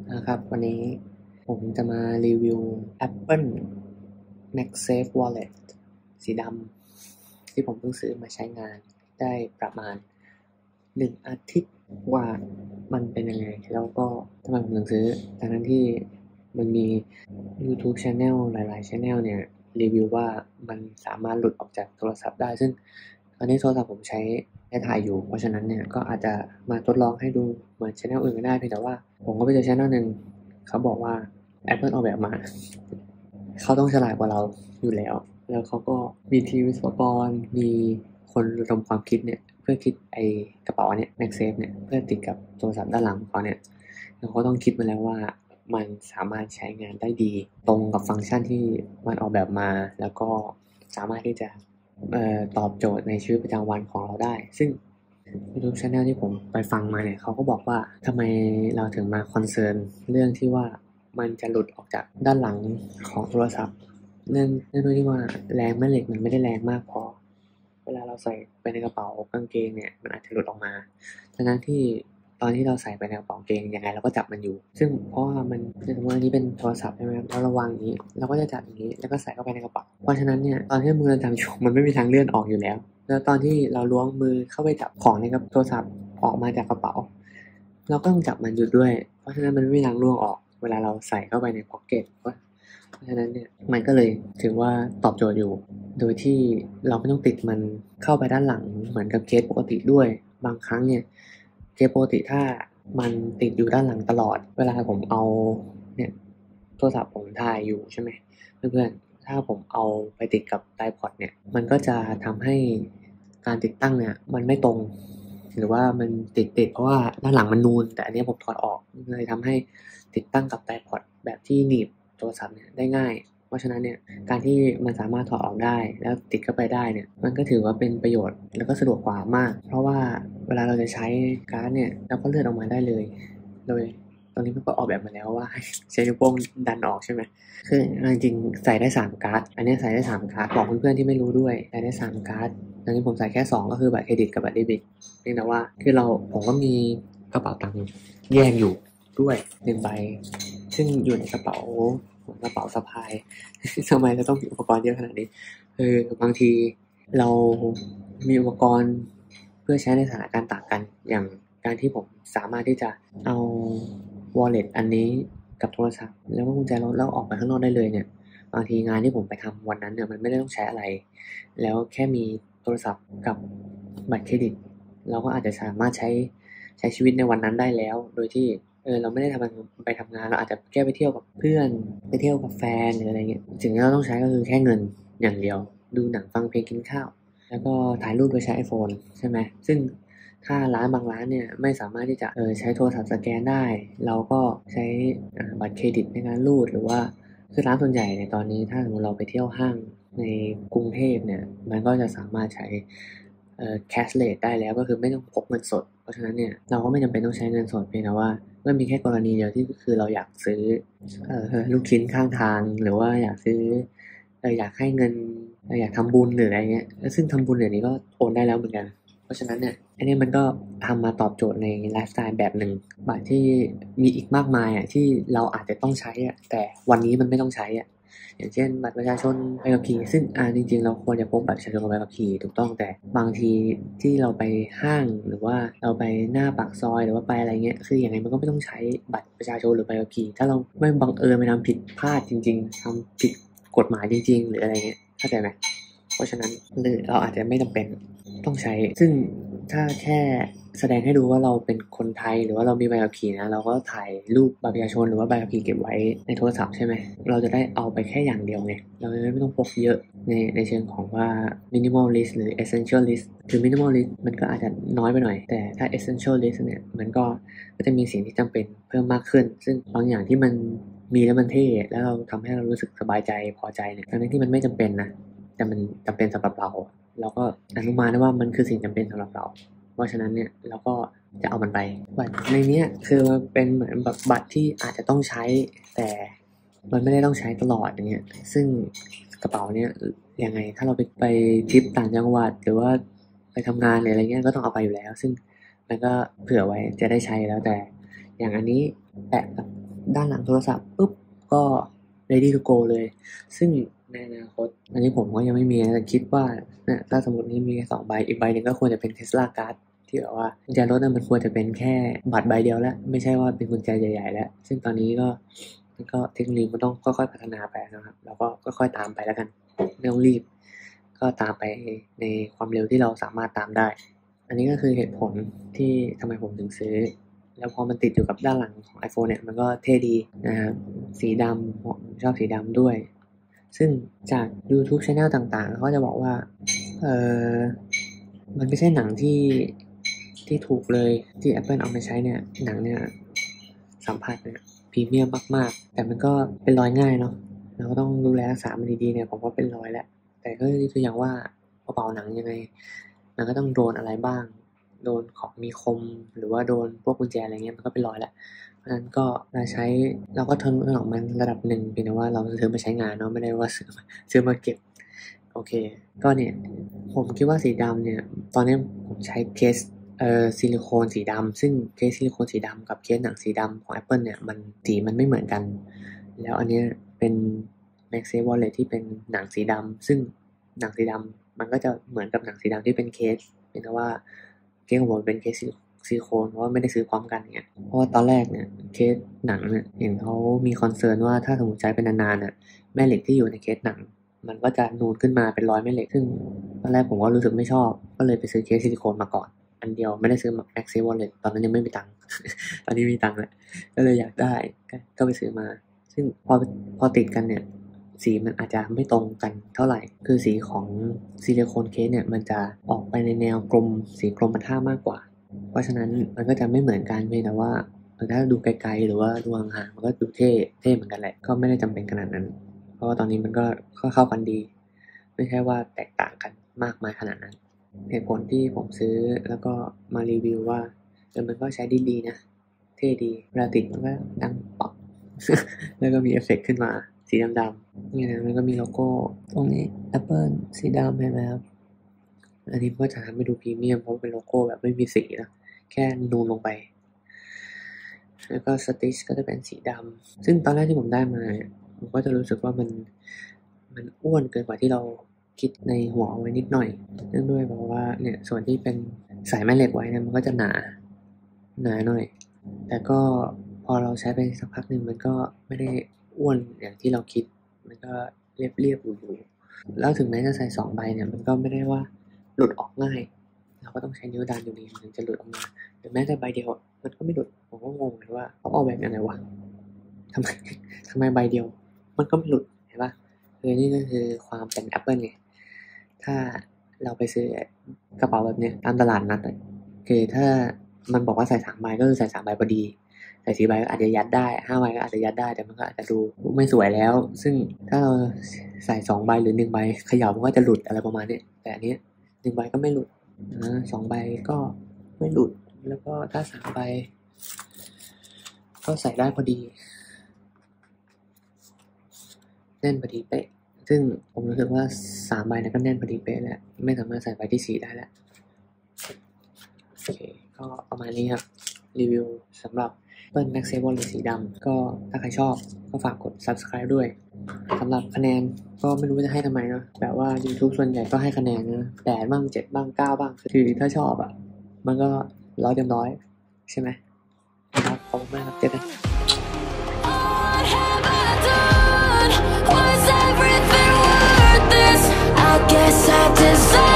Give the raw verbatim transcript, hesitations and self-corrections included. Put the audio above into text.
นะครับวันนี้ผมจะมารีวิว Apple MagSafe Wallet สีดำที่ผมเพิ่งซื้อมาใช้งานได้ประมาณหนึ่งอาทิตย์ว่ามันเป็นยังไงแล้วก็ทำไมผมถึงซื้อดังนั้นที่มันมี YouTube Channel หลายๆ Channel เนี่ยรีวิวว่ามันสามารถหลุดออกจากโทรศัพท์ได้ซึ่งตอนนี้โทรศัพท์ผมใช้ได้ถ่ายอยู่เพราะฉะนั้นเนี่ยก็อาจจะมาทดลองให้ดูเหมือน Channel อื่นก็ได้เพียงแต่ว่าผมก็ไปเจอ Channel นึงเขาบอกว่า Apple ออกแบบมาเขาต้องฉลาดกว่าเราอยู่แล้วแล้วเขาก็มีทีมวิศวกรมีคนระดมความคิดเนี่ยเพื่อคิดไอ้กระเป๋าเนี่ย MagSafe เนี่ยเพื่อติดกับโทรศัพท์ด้านหลังของเขาเนี่ยแล้วเขาต้องคิดมาแล้วว่ามันสามารถใช้งานได้ดีตรงกับฟังก์ชันที่มันออกแบบมาแล้วก็สามารถที่จะเอ่อตอบโจทย์ในชีวิตประจำวันของเราได้ซึ่ง YouTube Channel ที่ผมไปฟังมาเนี่ยเขาก็บอกว่าทำไมเราถึงมาคอนเซิร์นเรื่องที่ว่ามันจะหลุดออกจากด้านหลังของโทรศัพท์เนื่องเนื่องด้วยที่ว่าแรงแม่เหล็กมันไม่ได้แรงมากพอเวลาเราใส่ไปในกระเป๋ากางเกงเนี่ยมันอาจจะหลุดออกมาดังนั้นที่ตอนที่เราใส่ไปในกระเป๋ากางเกงยังไงเราก็จับมันอยู่ซึ่งเพราะว่ามันสมมติว่าอันนี้เป็นโทรศัพท์ใช่ไหมครับแล้วเราวางอย่างนี้เราก็จะจับอย่างนี้แล้วก็ใส่เข้าไปในกระเป๋าเพราะฉะนั้นเนี่ยตอนที่มือเราจับอยู่มันไม่มีทางเลื่อนออกอยู่แล้วแล้วตอนที่เราล้วงมือเข้าไปจับของในกระโทรศัพท์ออกมาจากกระเป๋าเราก็ต้องจับมันอยู่ด้วยเพราะฉะนั้นมันไม่มีทางล่วงออกเวลาเราใส่เข้าไปในพ็อกเก็ตเพราะฉะนั้นเนี่ยมันก็เลยถือว่าตอบโจทย์อยู่โดยที่เราไม่ต้องติดมันเข้าไปด้านหลังเหมือนกับเคสปกติด้วยบางครั้งเนี่ยเคสปกติถ้ามันติดอยู่ด้านหลังตลอดเวลาผมเอาเนี่ยโทรศัพท์ผมถ่ายอยู่ใช่ไหมเพื่อนๆถ้าผมเอาไปติดกับไทพอดเนี่ยมันก็จะทำให้การติดตั้งเนี่ยมันไม่ตรงหรือว่ามันติดติดเพราะว่าด้านหลังมันนูนแต่อันนี้ผมถอดออกเลยทำให้ติดตั้งกับไทพอดแบบที่หนีบโทรศัพท์เนี่ยได้ง่ายเพราะฉะนั้นเนี่ยการที่มันสามารถถอดออกได้แล้วติดเข้าไปได้เนี่ยมันก็ถือว่าเป็นประโยชน์แล้วก็สะดวกกว่ามากเพราะว่าเวลาเราจะใช้การ์ดเนี่ยเราก็เลื่อนออกมาได้เลยโดยตรงนี้มันก็ออกแบบมาแล้วว่าใช้นิ้วโป้งดันออกใช่ไหมคือจริงๆใส่ได้สามการ์ดอันนี้ใส่ได้สามการ์ดบอกเพื่อนๆที่ไม่รู้ด้วยใส่ได้สามการ์ดตอนนี้ผมใส่แค่สองก็คือบัตรเครดิตกับบัตรเดบิตเพียงแต่ว่าคือเราผมก็มีกระเป๋าตังค์แยกอยู่ด้วยหนึ่งใบซึ่งอยู่ในกระเป๋ากระเป๋าสะพายทำไมเราต้องมีอุปกรณ์เยอะขนาดนี้คือบางทีเรามีอุปกรณ์เพื่อใช้ในสถานการณ์ต่างกันอย่างการที่ผมสามารถที่จะเอา wallet อันนี้กับโทรศัพท์แล้วก็กุญแจรถแล้วออกไปข้างนอกได้เลยเนี่ยบางทีงานที่ผมไปทำวันนั้นเนี่ยมันไม่ได้ต้องใช้อะไรแล้วแค่มีโทรศัพท์กับบัตรเครดิตเราก็อาจจะสามารถใช้ใช้ชีวิตในวันนั้นได้แล้วโดยที่เออเราไม่ได้ทำไปทำงานเราอาจจะแค่ไปเที่ยวกับเพื่อนไปเที่ยวกับแฟนหรืออะไรเงี้ยสิ่งที่เราต้องใช้ก็คือแค่เงินอย่างเดียวดูหนังฟังเพลงกินข้าวแล้วก็ถ่ายรูปโดยใช้ iPhone ใช่ไหมซึ่งถ้าร้านบางร้านเนี่ยไม่สามารถที่จะเออใช้โทรศัพท์สแกนได้เราก็ใช้บัตรเครดิตในการรูดหรือว่าคือร้านส่วนใหญ่ในตอนนี้ถ้าสมมติเราไปเที่ยวห้างในกรุงเทพเนี่ยมันก็จะสามารถใช้เอ่อ cashless ได้แล้วก็คือไม่ต้องพกเงินสดเพราะฉะนั้นเนี่ยเราก็ไม่จำเป็นต้องใช้เงินสดเพียงแต่ว่าก็มีแค่กรณีเดียวที่คือเราอยากซื้อเอ่อลูกชิ้นข้างทางหรือว่าอยากซื้อเอ่ออยากให้เงินอยากทำบุญหรืออะไรเงี้ยซึ่งทำบุญเดี๋ยวนี้ก็โอนได้แล้วเหมือนกันเพราะฉะนั้นเนี่ยอันนี้มันก็ทำมาตอบโจทย์ในไลฟ์สไตล์แบบหนึ่งบัตรที่มีอีกมากมายอ่ะที่เราอาจจะต้องใช้อ่ะแต่วันนี้มันไม่ต้องใช้อ่ะอย่างเช่นบัตรประชาชนใบขับขี่ซึ่งอ่าจริงๆเราควรจะพกบัตรประชาชนกับใบขับขี่ถูกต้องแต่บางทีที่เราไปห้างหรือว่าเราไปหน้าปากซอยหรือว่าไปอะไรเงี้ยคืออย่างไรมันก็ไม่ต้องใช้บัตรประชาชนหรือใบขับขี่ถ้าเราไม่บังเอิญไปทำผิดพลาดจริงๆทำผิดกฎหมายจริงๆหรืออะไรเงี้ยเข้าใจไหมเพราะฉะนั้นเราอาจจะไม่จำเป็นต้องใช้ซึ่งถ้าแค่แสดงให้ดูว่าเราเป็นคนไทยหรือว่าเรามีใบขับขี่นะเราก็ถ่ายรูปบัตรประชาชนหรือว่าใบขับขี่เก็บไว้ในโทรศัพท์ใช่ไหมเราจะได้เอาไปแค่อย่างเดียวไงเราจะไม่ต้องพกเยอะในในเชิงของว่า minimalist หรือ essentialist คือ minimalist มันก็อาจจะน้อยไปหน่อยแต่ถ้า essentialist เนี่ยมันก็ก็จะมีสิ่งที่จำเป็นเพิ่มมากขึ้นซึ่งบางอย่างที่มันมีแล้วมันเท่แล้วเราทำให้เรารู้สึกสบายใจพอใจเนี่ยทั้งที่มันไม่จำเป็นนะแต่มันจำเป็นสำหรับเราเราก็อนุมานได้ว่ามันคือสิ่งจำเป็นสำหรับเราเพราะฉะนั้นเนี่ยเราก็จะเอามันไปบัตรในนี้คือมันเป็นเหมือนแบบบัตรที่อาจจะต้องใช้แต่มันไม่ได้ต้องใช้ตลอดอย่างเงี้ยซึ่งกระเป๋าเนี้ยยังไงถ้าเราไปไปทริปต่างจังหวัดหรือว่าไปทำงานหรืออะไรเงี้ยก็ต้องเอาไปอยู่แล้วซึ่งมันก็เผื่อไว้จะได้ใช้แล้วแต่อย่างอันนี้แปะด้านหลังโทรศัพท์ปุ๊บก็ ready to go เลยซึ่งในอนาคตอันนี้ผมก็ยังไม่มีแต่คิดว่าเนี่ยถ้าสมมตินี้มีสองใบอีกใบหนึ่งก็ควรจะเป็น Tesla Card ที่แบบว่ากุญแจรถมันควรจะเป็นแค่บัตรใบเดียวแล้วไม่ใช่ว่าเป็นกุญแจใหญ่ๆแล้วซึ่งตอนนี้ก็ก็เทคโนโลยีมันต้องค่อยๆพัฒนาไปนะครับเราก็ค่อยๆตามไปแล้วกันไม่ต้องรีบก็ตามไปในความเร็วที่เราสามารถตามได้อันนี้ก็คือเหตุผลที่ทำไมผมถึงซื้อแล้วพอมันติดอยู่กับด้านหลังของ iPhone เนี่ยมันก็เท่ดีนะครับสีดำผมชอบสีดำด้วยซึ่งจาก YouTube Channel ต่างๆเขาจะบอกว่าเออมันไม่ใช่หนังที่ที่ถูกเลยที่ Apple เอามาใช้เนี่ยหนังเนี่ยสัมผัสเนี่ยพรีเมียมมากๆแต่มันก็เป็นรอยง่ายเนาะเราก็ต้องดูแลรักษามันดีๆเนี่ยผมว่าเป็นรอยแล้วแต่ก็คืออย่างว่ากระเป๋าหนังยังไงมันก็ต้องโดนอะไรบ้างโดนของมีคมหรือว่าโดนพวกกุญแจอะไรเงี้ยมันก็เป็นรอยแล้วเพราะฉะนั้นก็เราใช้เราก็ทนถนอมมันระดับหนึ่งเพียงแต่ว่าเราซื้อมาใช้งานเนาะไม่ได้ว่าซื้อซื้อมาเก็บโอเคก็เนี่ยผมคิดว่าสีดำเนี่ยตอนนี้ผมใช้เคสเอ่อซิลิโคนสีดำซึ่งเคสซิลิโคนสีดำกับเคสหนังสีดำของ Apple เนี่ยมันสีมันไม่เหมือนกันแล้วอันนี้เป็น MagSafe Wallet ที่เป็นหนังสีดำซึ่งหนังสีดำมันก็จะเหมือนกับหนังสีดำที่เป็นเคสเพียงแต่ว่าเคสของผมเป็นเคสซิลิโคนเพราะว่าไม่ได้ซื้อพร้อมกันเนี่ยเพราะว่าตอนแรกเนี่ยเคสหนังเนี่ยเห็นเขามีคอนเซิร์นว่าถ้าสมมติใช้เป็นนานๆน่ะแม่เหล็กที่อยู่ในเคสหนังมันก็จะนูนขึ้นมาเป็นรอยแม่เหล็กซึ่งตอนแรกผมก็รู้สึกไม่ชอบก็เลยไปซื้อเคสซิลิโคนมาก่อนอันเดียวไม่ได้ซื้อ MagSafe Wallet ตอนนั้นยังไม่มีตังค์ ตอนนี้มีตังค์แล้วก็เลยอยากได้ก็ไปซื้อมาซึ่งพอพอติดกันเนี่ยสีมันอาจจะไม่ตรงกันเท่าไหร่คือสีของซิลิโคนเคสเนี่ยมันจะออกไปในแนวกลมสีกรมท่ามากกว่าเพราะฉะนั้นมันก็จะไม่เหมือนกันเพียงแต่ว่าถ้าดูไกลๆหรือว่าดูห่างๆมันก็ดูเท่เท่เหมือนกันแหละก็ไม่ได้จำเป็นขนาดนั้นเพราะว่าตอนนี้มันก็เข้ากันดีไม่ใช่ว่าแตกต่างกันมากมายขนาดนั้นเหตุผลที่ผมซื้อแล้วก็มารีวิวว่าเออมันก็ใช้ดีดีนะเท่ดีเวลาติดมันก็ดังป๊อก แล้วก็มีเอฟเฟกต์ขึ้นมาสีดำๆนี่นะมันก็มีโลโก้ตรงนี้ Apple สีดำใช่ไหมครับอันนี้ก็จะทำให้ดูพรีเมียมเพราะเป็นโลโก้แบบไม่มีสีนะแค่นูนลงไปแล้วก็สติชก็จะเป็นสีดำซึ่งตอนแรกที่ผมได้มาผมก็จะรู้สึกว่ามันมันอ้วนเกินกว่าที่เราคิดในหัวไว้นิดหน่อยเนื่องด้วยเพราะว่าเนี่ยส่วนที่เป็นสายแม่เหล็กไว้เนี่ยมันก็จะหนาหนาหน่อยแต่ก็พอเราใช้ไปสักพักหนึ่งมันก็ไม่ได้อ้วนอย่างที่เราคิดมันก็เรียบๆอยู่ๆแล้วถึงแม้จะใส่สองใบเนี่ยมันก็ไม่ได้ว่าหลุดออกง่ายเราก็ต้องใช้นิ้วดันอยู่ดีมันถึงจะหลุดออกมาถึงแม้แต่ใบเดียวมันก็ไม่หลุดผมก็งงเลยว่าเขาออกแบบยังไงวะทำไมทำไมใบเดียวมันก็ไม่หลุดเห็นปะคือนี่ก็คือความเป็น Apple ไงถ้าเราไปซื้อกระเป๋าแบบนี้ตามตลาดนัดคือถ้ามันบอกว่าใส่สามใบก็คือใส่สามใบพอดีใส่สี่ใบก็อาจจะยัดได้ห้าใบก็อาจจะยัดได้แต่มันก็อาจจะดูไม่สวยแล้วซึ่งถ้าเราใส่สองใบหรือหนึ่งใบเขย่ามันก็จะหลุดอะไรประมาณนี้แต่อันนี้หนึ่งใบก็ไม่หลุดนะสองใบก็ไม่หลุดแล้วก็ถ้าสามใบก็ใส่ได้พอดีแน่นพอดีเป๊ะซึ่งผมรู้สึกว่าสามใบนั้นก็แน่นพอดีเป๊ะแล้วไม่สามารถใส่ใบที่สี่ได้แล้วโอเคก็ประมาณนี้ครับรีวิวสำหรับเปิ้ล MagSafe Wallet สีดำก็ถ้าใครชอบก็ฝากกด Subscribe ด้วยสำหรับคะแนนก็ไม่รู้จะให้ทำไมเนาะแบบว่า YouTube ส่วนใหญ่ก็ให้คะแนนนะแปดบ้างเจ็ดบ้างเก้าบ้างคือถ้าชอบอ่ะมันก็ร้อยเต็มร้อยใช่ไหมครับขอบคุณมากครับเจอกัน Was everything worth this? I guess I deserve